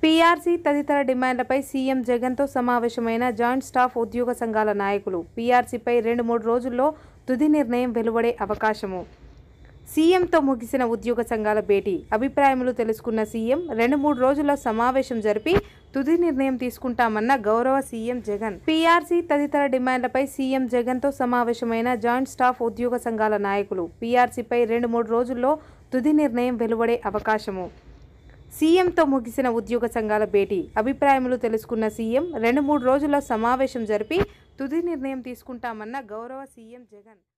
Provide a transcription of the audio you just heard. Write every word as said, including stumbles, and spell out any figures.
PRC తదితర డిమాండ్లపై CM జగన్తో సమావేశమైన జాయింట్ స్టాఫ్ ఉద్యోగ సంఘాల నాయకులు. పీఆర్సీపై రెండు మూడు రోజుల్లో తుది నిర్ణయం వెలువడే అవకాశము. సీఎంతో ముగిసిన ఉద్యోగ సంఘాల భేటీ. అభిప్రాయములు తెలుసుకున్న సీఎం రెండు మూడు రోజుల్లో సమావేశం జరిపి తుది నిర్ణయం తీసుకుంటామన్న గౌరవ సీఎం జగన్. పీఆర్సీ తదితర డిమాండ్లపై సీఎం జగన్తో సమావేశమైన జాయింట్ స్టాఫ్ ఉద్యోగ సంఘాల నాయకులు. పీఆర్సీపై రెండు మూడు రోజుల్లో తుది నిర్ణయం వెలువడే అవకాశము. సీఎంతో ముగిసిన ఉద్యోగ సంఘాల భేటీ. అభిప్రాయములు తెలుసుకున్న సీఎం రెండు మూడు రోజుల్లో సమావేశం జరిపి తుది నిర్ణయం తీసుకుంటామన్న గౌరవ సీఎం జగన్.